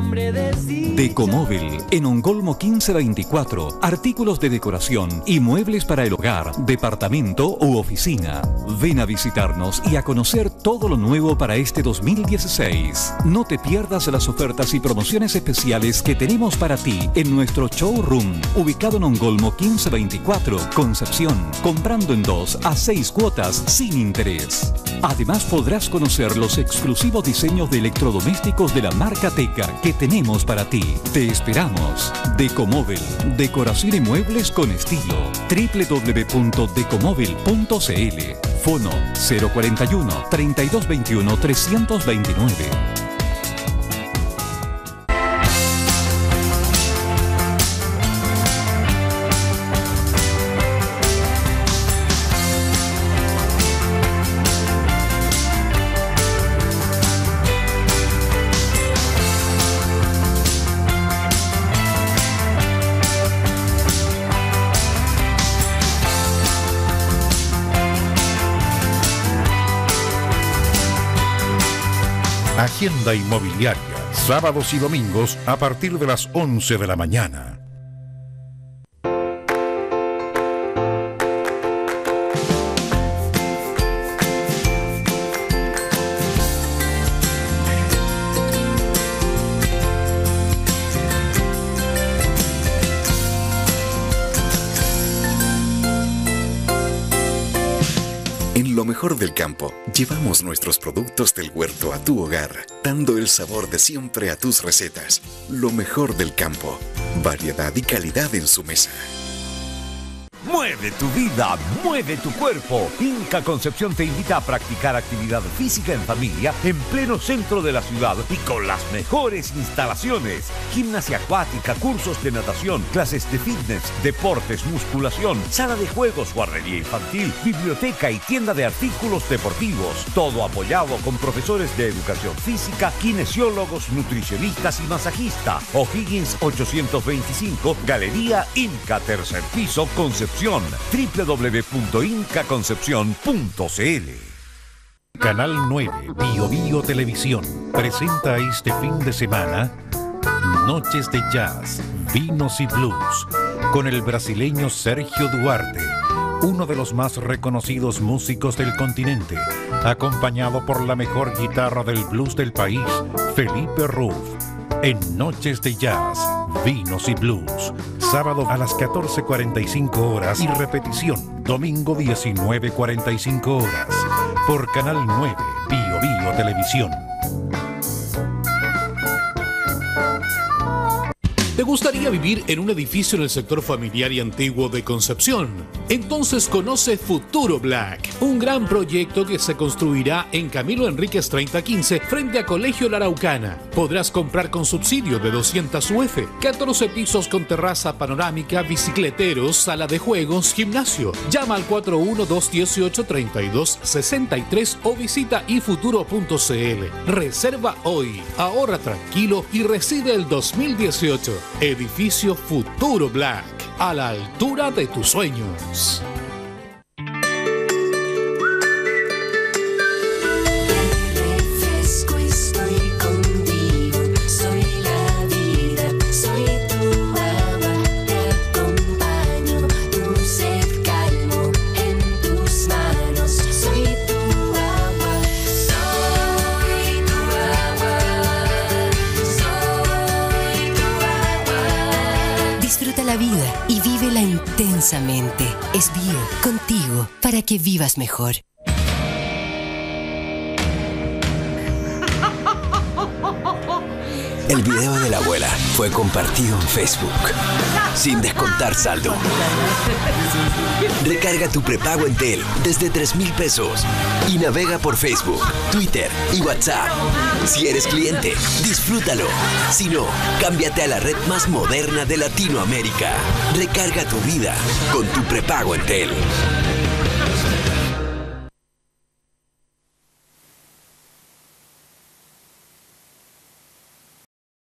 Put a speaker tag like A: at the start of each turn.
A: Decomóvil, en Ongolmo 1524. Artículos de decoración y muebles para el hogar, departamento u oficina. Ven a visitarnos y a conocer todo lo nuevo para este 2016. No te pierdas las ofertas y promociones especiales que tenemos para ti en nuestro showroom, ubicado en Ongolmo 1524, Concepción, comprando en 2 a 6 cuotas sin interés. Además podrás conocer los exclusivos diseños de electrodomésticos de la marca Teca que tenemos para ti. Te esperamos. Decomóvil, decoración y muebles con estilo. www.decomóvil.cl. Fono 041 3221 329.
B: Agenda Inmobiliaria, sábados y domingos a partir de las 11 de la mañana.
C: En lo mejor del campo, llevamos nuestros productos del huerto a tu hogar, dando el sabor de siempre a tus recetas. Lo mejor del campo, variedad y calidad en su mesa.
D: Mueve tu vida, mueve tu cuerpo. Inca Concepción te invita a practicar actividad física en familia en pleno centro de la ciudad y con las mejores instalaciones. Gimnasia acuática, cursos de natación, clases de fitness, deportes, musculación, sala de juegos, guardería infantil, biblioteca y tienda de artículos deportivos. Todo apoyado con profesores de educación física, kinesiólogos, nutricionistas y masajista. O'Higgins 825, Galería Inca, tercer piso, Concepción. www.incaconcepcion.cl.
B: Canal 9 Bio Bio Televisión presenta este fin de semana Noches de Jazz, Vinos y Blues con el brasileño Sergio Duarte, uno de los más reconocidos músicos del continente, acompañado por la mejor guitarra del blues del país, Felipe Ruf. En Noches de Jazz, Vinos y Blues, sábado a las 14:45 horas y repetición domingo 19:45 horas por Canal 9 Bio Bio Televisión.
E: ¿Te gustaría vivir en un edificio en el sector familiar y antiguo de Concepción? Entonces conoce Futuro Black, un gran proyecto que se construirá en Camilo Enríquez 3015 frente a Colegio La Araucana. Podrás comprar con subsidio de 200 UF, 14 pisos con terraza panorámica, bicicleteros, sala de juegos, gimnasio. Llama al 412-1832-63 o visita ifuturo.cl. Reserva hoy, ahorra tranquilo y reside el 2018. Edificio Futuro Black, a la altura de tus sueños.
F: La vida y vívela intensamente. Es Bio, contigo, para que vivas mejor.
G: El video de la abuela fue compartido en Facebook, sin descontar saldo. Recarga tu prepago Entel desde 3,000 pesos y navega por Facebook, Twitter y WhatsApp. Si eres cliente, disfrútalo. Si no, cámbiate a la red más moderna de Latinoamérica. Recarga tu vida con tu prepago Entel.